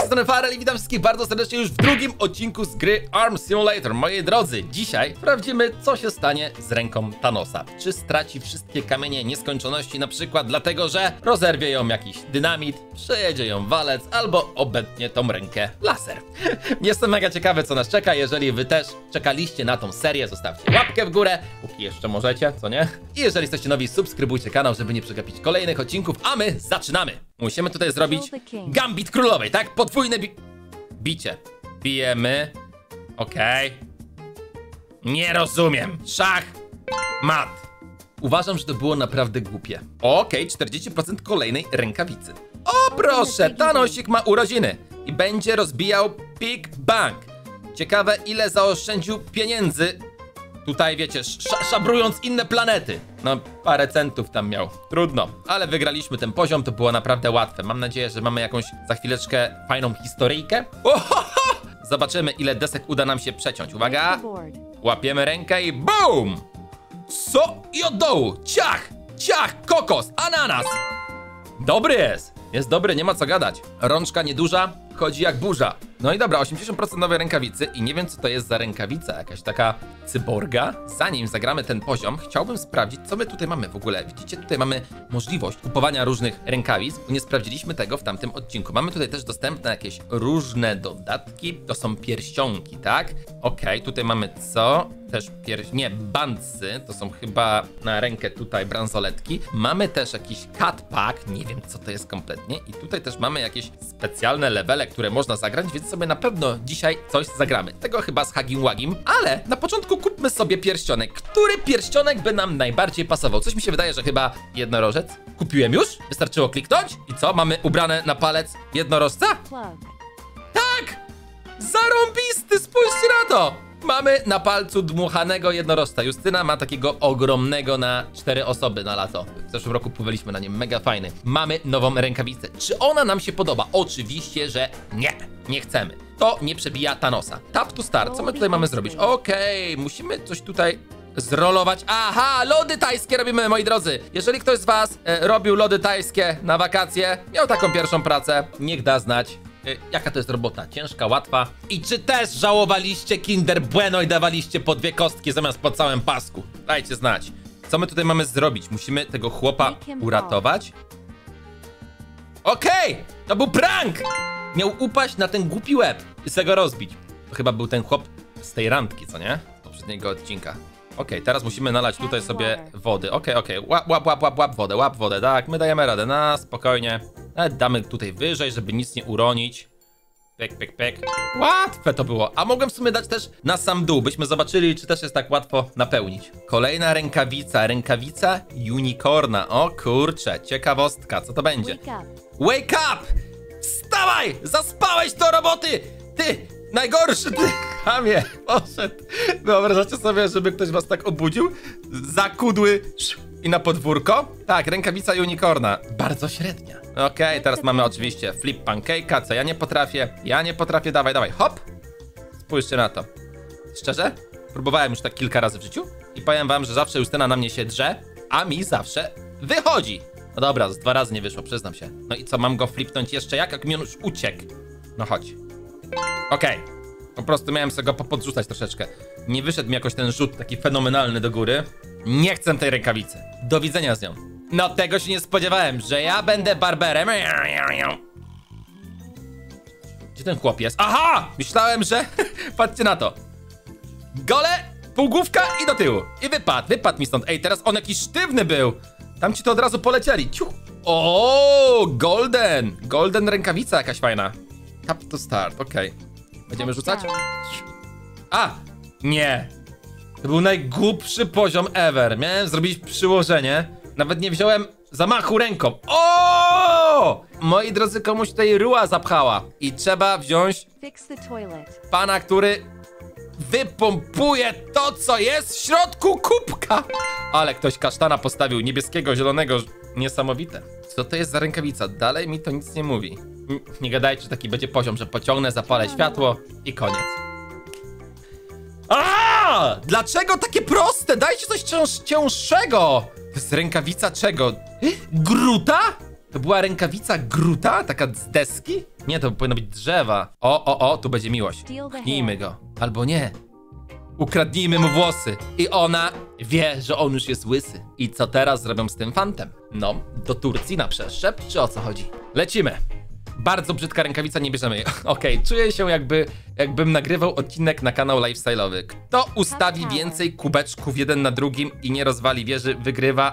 strony Farel i witam wszystkich bardzo serdecznie już w drugim odcinku z gry Arm Simulator. Moi drodzy, dzisiaj sprawdzimy, co się stanie z ręką Thanosa. Czy straci wszystkie kamienie nieskończoności, na przykład dlatego, że rozerwie ją jakiś dynamit, przejedzie ją walec albo obetnie tą rękę laser. Jestem mega ciekawy, co nas czeka. Jeżeli wy też czekaliście na tą serię, zostawcie łapkę w górę, póki jeszcze możecie, co nie? I jeżeli jesteście nowi, subskrybujcie kanał, żeby nie przegapić kolejnych odcinków, a my zaczynamy! Musimy tutaj zrobić gambit królowej, tak? Podwójne bicie. Bijemy. Okej. Nie rozumiem. Szach. Mat. Uważam, że to było naprawdę głupie. Okej, 40% kolejnej rękawicy. O proszę, Thanosik ma urodziny i będzie rozbijał Big Bang. Ciekawe, ile zaoszczędził pieniędzy. Tutaj, wiecie, szabrując inne planety. No, parę centów tam miał. Trudno, ale wygraliśmy ten poziom, to było naprawdę łatwe. Mam nadzieję, że mamy jakąś za chwileczkę fajną historyjkę. Ohoho! Zobaczymy, ile desek uda nam się przeciąć. Uwaga! Łapiemy rękę i BOOM! Co? I od dołu! Ciach! Ciach! Kokos! Ananas! Dobry jest! Jest dobry, nie ma co gadać. Rączka nieduża, chodzi jak burza. No i dobra, 80% nowej rękawicy i nie wiem, co to jest za rękawica, jakaś taka cyborga. Zanim zagramy ten poziom, chciałbym sprawdzić, co my tutaj mamy w ogóle. Widzicie, tutaj mamy możliwość kupowania różnych rękawic, bo nie sprawdziliśmy tego w tamtym odcinku. Mamy tutaj też dostępne jakieś różne dodatki, to są pierścionki, tak? Okej, tutaj mamy co? Też bandsy, to są chyba na rękę tutaj bransoletki. Mamy też jakiś cut pack, nie wiem, co to jest kompletnie. I tutaj też mamy jakieś specjalne levele, które można zagrać, więc sobie na pewno dzisiaj coś zagramy. Tego chyba z Hagim Wagim, ale na początku kupmy sobie pierścionek. Który pierścionek by nam najbardziej pasował? Coś mi się wydaje, że chyba jednorożec. Kupiłem już? Wystarczyło kliknąć? I co? Mamy ubrane na palec jednorożca? Tak! Zarąbisty, spójrzcie na to! Mamy na palcu dmuchanego jednorożca. Justyna ma takiego ogromnego na 4 osoby na lato. W zeszłym roku pływaliśmy na nim, mega fajny. Mamy nową rękawicę. Czy ona nam się podoba? Oczywiście, że nie. Nie chcemy. To nie przebija Thanosa. Tap to start. Co my tutaj mamy zrobić? Okej, musimy coś tutaj zrolować. Aha, lody tajskie robimy, moi drodzy. Jeżeli ktoś z was robił lody tajskie na wakacje, miał taką pierwszą pracę, niech da znać. Jaka to jest robota? Ciężka, łatwa? I czy też żałowaliście Kinder Bueno i dawaliście po 2 kostki zamiast po całym pasku? Dajcie znać. Co my tutaj mamy zrobić? Musimy tego chłopa uratować? Okej! To był prank! Miał upaść na ten głupi łeb i sobie go rozbić. To chyba był ten chłop z tej randki, co nie? Z poprzedniego odcinka. Okej, teraz musimy nalać tutaj sobie wody. Okej. Łap wodę, tak, my dajemy radę, na spokojnie. Nawet damy tutaj wyżej, żeby nic nie uronić. Pek. Łatwe to było. A mogłem w sumie dać też na sam dół, byśmy zobaczyli, czy też jest tak łatwo napełnić. Kolejna rękawica unicorna. O kurczę, ciekawostka, co to będzie? Wake up! Wstawaj! Zaspałeś do roboty! Ty! Najgorszy, ty chamie, poszedł. Wyobrażacie sobie, żeby ktoś was tak obudził? Zakudły i na podwórko? Tak, rękawica unicorna. Bardzo średnia. Okej, teraz mamy oczywiście flip pancake'a, co ja nie potrafię. Dawaj, hop. Spójrzcie na to. Szczerze? Próbowałem już tak kilka razy w życiu i powiem wam, że zawsze Justyna na mnie się drze, a mi zawsze wychodzi. No dobra, z 2 razy nie wyszło, przyznam się. No i co, mam go flipnąć jeszcze jak mi on już uciekł? No chodź. Okej. Po prostu miałem sobie go popodrzucać troszeczkę. Nie wyszedł mi jakoś ten rzut taki fenomenalny do góry. Nie chcę tej rękawicy. Do widzenia z nią. No tego się nie spodziewałem, że ja będę barberem. Gdzie ten chłop jest? Aha! Myślałem, że... Patrzcie na to. Gole, półgłówka i do tyłu. I wypadł mi stąd. Ej, teraz on jakiś sztywny był. Tam ci to od razu polecieli. Ciuch. O, golden rękawica jakaś fajna. Tap to start, okej. Będziemy rzucać? A! Nie! To był najgłupszy poziom ever. Miałem zrobić przyłożenie. Nawet nie wziąłem zamachu ręką. O! Moi drodzy, komuś tutaj ruła zapchała. I trzeba wziąć pana, który wypompuje to, co jest w środku kubka. Ale ktoś kasztana postawił, niebieskiego, zielonego. Niesamowite. Co to jest za rękawica? Dalej mi to nic nie mówi. Nie gadajcie, że taki będzie poziom, że pociągnę, zapalę światło i koniec. A! Dlaczego takie proste? Dajcie coś cięższego. To jest rękawica czego? Gruta? To była rękawica Gruta? Taka z deski? Nie, to powinno być drzewa. O, tu będzie miłość. Pchnijmy go. Albo nie. Ukradnijmy mu włosy. I ona wie, że on już jest łysy. I co teraz zrobią z tym fantem? No, do Turcji na przeszczep, czy o co chodzi? Lecimy. Bardzo brzydka rękawica, nie bierzemy jej. Okej, czuję się jakbym nagrywał odcinek na kanał lifestyle'owy. Kto ustawi więcej kubeczków jeden na drugim i nie rozwali wieży, wygrywa.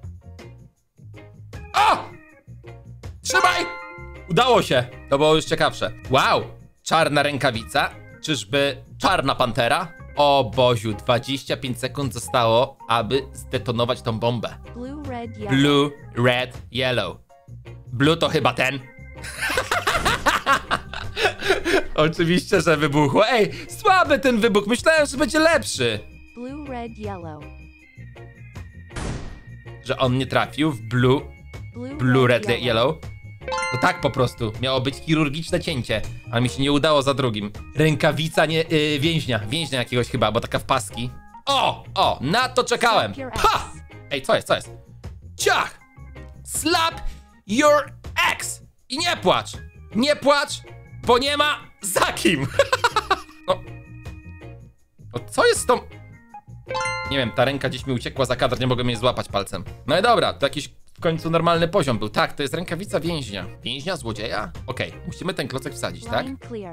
O! Trzymaj! Udało się. To było już ciekawsze. Wow! Czarna rękawica. Czyżby czarna pantera? O Boziu, 25 sekund zostało, aby zdetonować tą bombę. Blue, red, yellow. Blue to chyba ten. Oczywiście, że wybuchło. Ej, słaby ten wybuch. Myślałem, że będzie lepszy. Blue, red, yellow. Że on nie trafił w blue, red, yellow. To tak po prostu. Miało być chirurgiczne cięcie, ale mi się nie udało za drugim. Rękawica nie, więźnia jakiegoś chyba, bo taka w paski. O, na to czekałem. Ha! Ej, co jest? Ciach! Slap your ex! I nie płacz, bo nie ma za kim. No, co jest z tą... Nie wiem, ta ręka gdzieś mi uciekła za kadr, nie mogłem jej złapać palcem. No i dobra, to jakiś w końcu normalny poziom był. Tak, to jest rękawica więźnia. Więźnia, złodzieja? Okej, musimy ten klocek wsadzić, tak?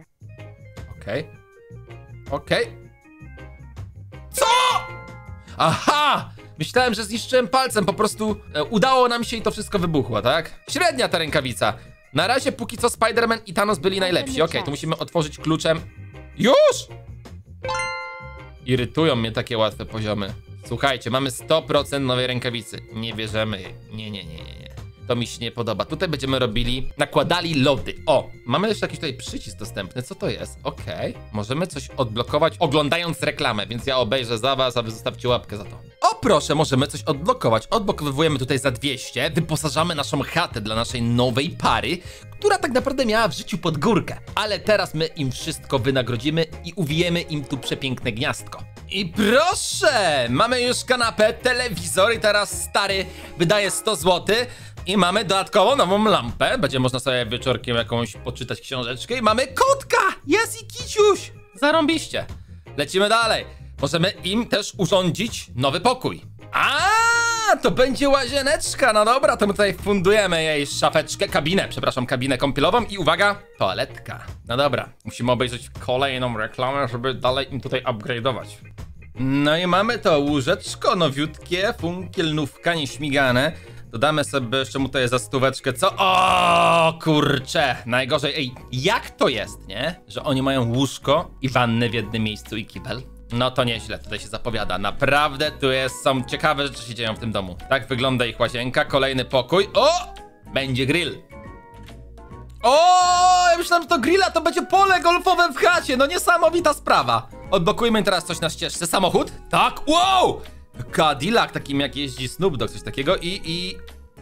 Okej. Co? Aha! Myślałem, że zniszczyłem palcem, po prostu udało nam się i to wszystko wybuchło, tak? Średnia ta rękawica. Na razie póki co Spider-Man i Thanos byli najlepsi. Okej, to musimy otworzyć kluczem. Już! Irytują mnie takie łatwe poziomy. Słuchajcie, mamy 100% nowej rękawicy. Nie bierzemy jej. Nie. To mi się nie podoba. Tutaj będziemy nakładali lody. O, mamy jeszcze jakiś tutaj przycisk dostępny. Co to jest? Okej. Możemy coś odblokować oglądając reklamę, więc ja obejrzę za was, a wy zostawcie łapkę za to. O proszę, możemy coś odblokować. Odblokowujemy tutaj za 200. Wyposażamy naszą chatę dla naszej nowej pary, która tak naprawdę miała w życiu pod górkę. Ale teraz my im wszystko wynagrodzimy i uwijemy im tu przepiękne gniazdko. I proszę! Mamy już kanapę, telewizor i teraz stary wydaje 100 zł. I mamy dodatkowo nową lampę. Będzie można sobie wieczorkiem jakąś poczytać książeczkę. I mamy kotka! Jest i kiciuś! Zarąbiście. Lecimy dalej. Możemy im też urządzić nowy pokój. To będzie łazieneczka. No dobra, to my tutaj fundujemy jej szafeczkę, kabinę kąpielową i uwaga, toaletka. No dobra, musimy obejrzeć kolejną reklamę, żeby dalej im tutaj upgrade'ować. No i mamy to łóżeczko nowiutkie, funkielnówka, nieśmigane. Dodamy sobie jeszcze mu tutaj za stóweczkę, co? O kurcze, najgorzej. Ej, jak to jest, nie? Że oni mają łóżko i wannę w jednym miejscu i kibel? No to nieźle, tutaj się zapowiada. Naprawdę tu są ciekawe rzeczy się dzieją w tym domu. Tak wygląda ich łazienka, kolejny pokój. O! Będzie grill. O! Ja myślałem, że to grilla to będzie pole golfowe w chacie. No niesamowita sprawa. Odblokujmy teraz coś na ścieżce. Samochód? Tak, wow! Cadillac, takim jak jeździ Snoop Dogg, coś takiego i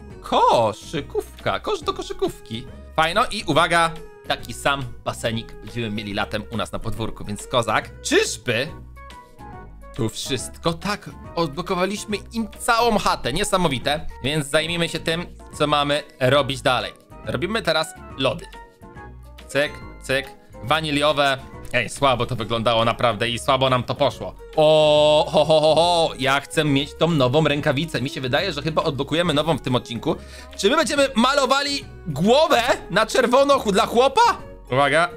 koszykówka, kosz do koszykówki. Fajno i uwaga, taki sam basenik będziemy mieli latem u nas na podwórku, więc kozak. Czyżby tu wszystko? Tak, odblokowaliśmy im całą chatę, niesamowite. Więc zajmijmy się tym, co mamy robić dalej. Robimy teraz lody. Cyk, cyk, waniliowe. Ej, słabo to wyglądało naprawdę i słabo nam to poszło. O, ja chcę mieć tą nową rękawicę. Mi się wydaje, że chyba odblokujemy nową w tym odcinku. Czy my będziemy malowali głowę na czerwono dla chłopa? Uwaga.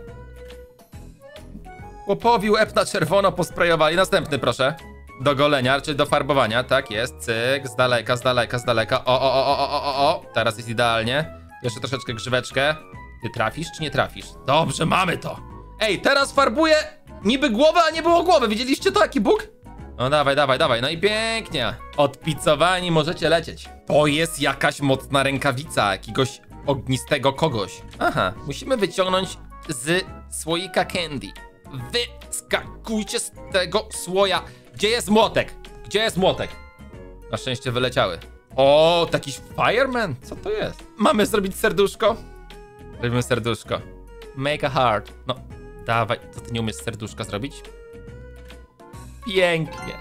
Chłopowi łeb na czerwono posprejowali. Następny, proszę. Do golenia, czy do farbowania. Tak jest, cyk, z daleka. O. Teraz jest idealnie. Jeszcze troszeczkę grzyweczkę. Ty trafisz, czy nie trafisz? Dobrze, mamy to. Ej, teraz farbuję niby głowę, a nie było głowy. Widzieliście to, jaki bóg? No dawaj. No i pięknie. Odpicowani możecie lecieć. To jest jakaś mocna rękawica jakiegoś ognistego kogoś. Aha, musimy wyciągnąć z słoika candy. Wyskakujcie z tego słoja. Gdzie jest młotek? Na szczęście wyleciały. O, taki fireman? Co to jest? Mamy zrobić serduszko? Robimy serduszko. Make a heart. No, dawaj. Co, ty nie umiesz serduszka zrobić? Pięknie.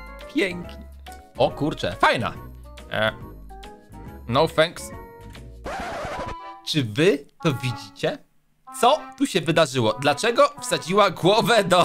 O kurczę, fajna. No thanks. Czy wy to widzicie? Co tu się wydarzyło? Dlaczego wsadziła głowę do...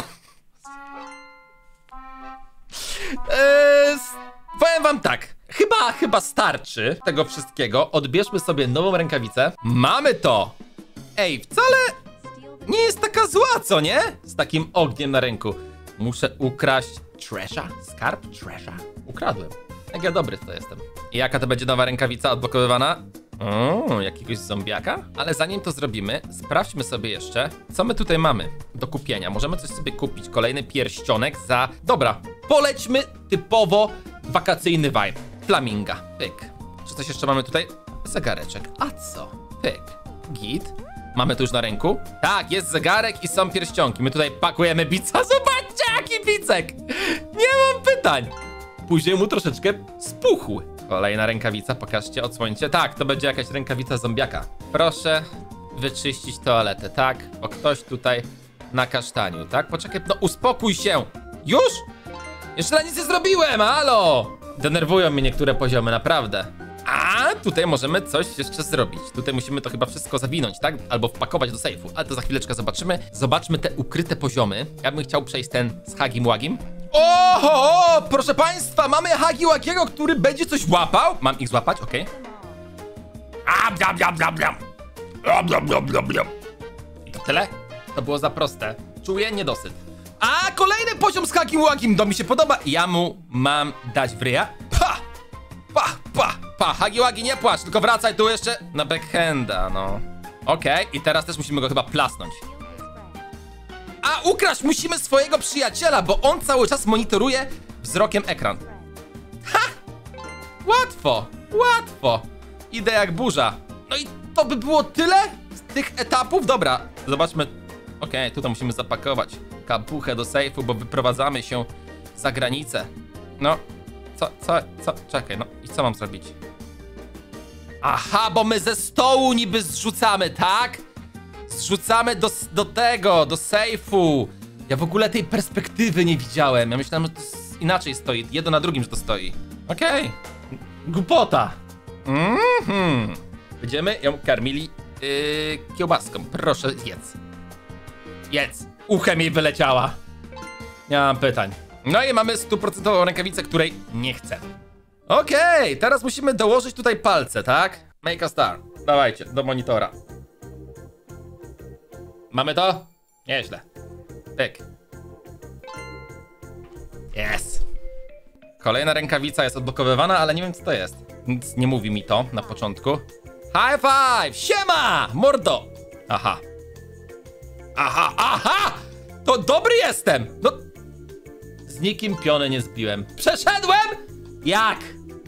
Powiem wam tak. Chyba starczy tego wszystkiego. Odbierzmy sobie nową rękawicę. Mamy to! Ej, wcale nie jest taka zła, co nie? Z takim ogniem na ręku. Muszę ukraść treasure? Skarb? Treasure. Ukradłem. Jak ja dobry w to jestem. I jaka to będzie nowa rękawica odblokowywana? O, jakiegoś zombiaka? Ale zanim to zrobimy, sprawdźmy sobie jeszcze, co my tutaj mamy do kupienia. Możemy coś sobie kupić. Kolejny pierścionek za... Dobra, polećmy typowo wakacyjny vibe. Flaminga. Pyk. Czy coś jeszcze mamy tutaj? Zegareczek. A co? Pyk. Git. Mamy to już na ręku? Tak, jest zegarek i są pierścionki. My tutaj pakujemy bica. Zobaczcie, jaki bicek! Nie mam pytań. Później mu troszeczkę spuchł. Kolejna rękawica, pokażcie, odsłońcie. Tak, to będzie jakaś rękawica zombiaka. Proszę wyczyścić toaletę, tak? Bo ktoś tutaj na kasztaniu, tak? Poczekaj, no uspokój się! Już? Jeszcze na nic nie zrobiłem, halo! Denerwują mnie niektóre poziomy, naprawdę. A tutaj możemy coś jeszcze zrobić. Tutaj musimy to chyba wszystko zawinąć, tak? Albo wpakować do sejfu, ale to za chwileczkę zobaczymy. Zobaczmy te ukryte poziomy. Ja bym chciał przejść ten z Hagim Łagim. Oho, proszę państwa, mamy Hagi Łagiego, który będzie coś łapał. Mam ich złapać, okej. I to tyle? To było za proste. Czuję niedosyt. A kolejny poziom z Hagim Łagim, to mi się podoba. Ja mu mam dać w ryja. Hagi Łagi, nie płacz, tylko wracaj tu jeszcze na backhanda, no. Okej, i teraz też musimy go chyba plasnąć. A ukraść musimy swojego przyjaciela, bo on cały czas monitoruje wzrokiem ekran. Ha! Łatwo, łatwo. Idę jak burza. No i to by było tyle z tych etapów? Dobra, zobaczmy. Okej, tutaj musimy zapakować kapuchę do sejfu, bo wyprowadzamy się za granicę. No, co? Czekaj, no i co mam zrobić? Aha, bo my ze stołu niby zrzucamy, tak? Zrzucamy do sejfu. Ja w ogóle tej perspektywy nie widziałem. Ja myślałem, że to inaczej stoi. Jedno na drugim, że to stoi. Okej. Głupota. Będziemy ją karmili kiełbaską. Proszę, jedz. Jedz. Uchem jej wyleciała. Nie mam pytań. No i mamy 100% rękawicę, której nie chcę. Okej, teraz musimy dołożyć tutaj palce, tak? Make a star. Dawajcie, do monitora. Mamy to? Nieźle. Pyk. Jest. Kolejna rękawica jest odblokowywana, ale nie wiem, co to jest. Nic nie mówi mi to na początku. High five! Siema! Mordo! Aha. Aha! To dobry jestem! No... Z nikim piony nie zbiłem. Przeszedłem? Jak?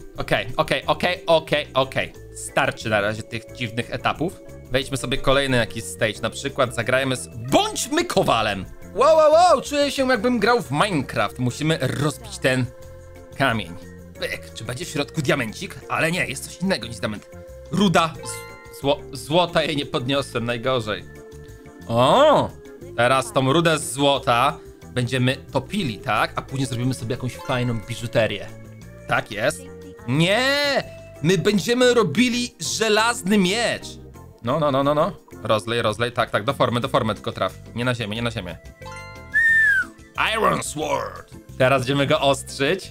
Okej. Starczy na razie tych dziwnych etapów. Wejdźmy sobie kolejny jakiś stage, na przykład zagrajmy z... Bądźmy kowalem! Wow, czuję się jakbym grał w Minecraft. Musimy rozbić ten kamień. Pyk, czy będzie w środku diamencik? Ale nie, jest coś innego niż diament. Ruda. Złota jej nie podniosłem, najgorzej. O! Teraz tą rudę z złota będziemy topili, tak? A później zrobimy sobie jakąś fajną biżuterię. Tak jest. Nie! My będziemy robili żelazny miecz. No. Rozlej. Tak, do formy tylko traf. Nie na ziemię. Iron Sword. Teraz będziemy go ostrzyć.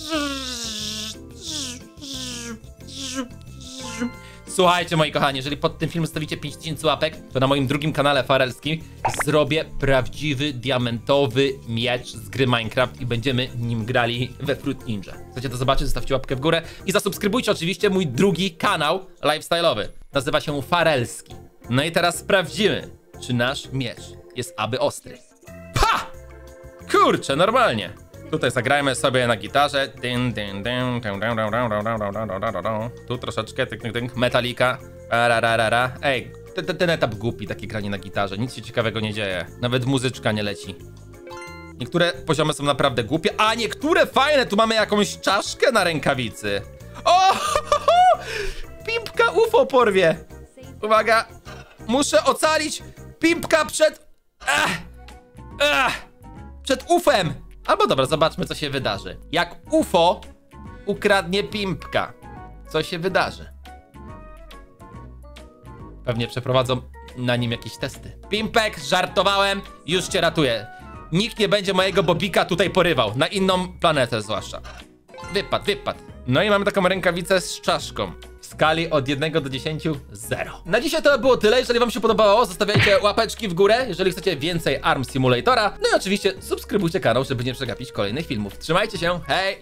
Słuchajcie, moi kochani, jeżeli pod tym filmem stawicie 5000 łapek, to na moim drugim kanale farelskim zrobię prawdziwy, diamentowy miecz z gry Minecraft i będziemy nim grali we Fruit Ninja. Chcecie to zobaczyć? Zostawcie łapkę w górę i zasubskrybujcie oczywiście mój drugi kanał lifestyle'owy. Nazywa się Farelski. No i teraz sprawdzimy, czy nasz miecz jest aby ostry. Pa! Kurczę, normalnie. Tutaj zagrajmy sobie na gitarze. Tu troszeczkę Metallica. Ej, ten etap głupi, takie granie na gitarze. Nic się ciekawego nie dzieje. Nawet muzyczka nie leci. Niektóre poziomy są naprawdę głupie, a niektóre fajne. Tu mamy jakąś czaszkę na rękawicy. O! Pimpka UFO porwie. Uwaga. Muszę ocalić Pimpka przed... przed UFem. Albo dobra, zobaczmy, co się wydarzy. Jak UFO ukradnie Pimpka, co się wydarzy? Pewnie przeprowadzą na nim jakieś testy. Pimpek, żartowałem, już cię ratuję. Nikt nie będzie mojego Bobika tutaj porywał, na inną planetę zwłaszcza. Wypadł. No i mamy taką rękawicę z czaszką. W skali od 1 do 10, 0. Na dzisiaj to było tyle. Jeżeli wam się podobało, zostawiajcie łapeczki w górę, jeżeli chcecie więcej Arm Simulatora. No i oczywiście subskrybujcie kanał, żeby nie przegapić kolejnych filmów. Trzymajcie się, hej!